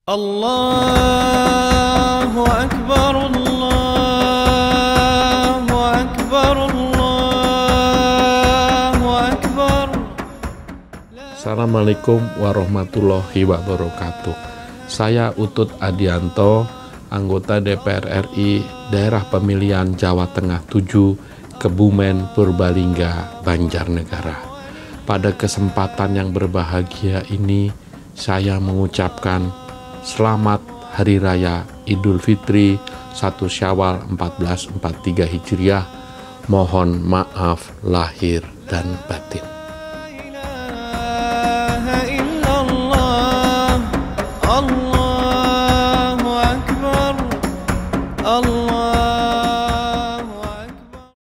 Allahu Akbar, Allahu Akbar, Allahu Akbar. Assalamualaikum warahmatullahi wabarakatuh. Saya Utut Adianto, anggota DPR RI Daerah Pemilihan Jawa Tengah 7, Kebumen, Purbalingga, Banjarnegara. Pada kesempatan yang berbahagia ini, saya mengucapkan selamat Hari Raya Idul Fitri 1 Syawal 1443 Hijriah. Mohon maaf lahir dan batin.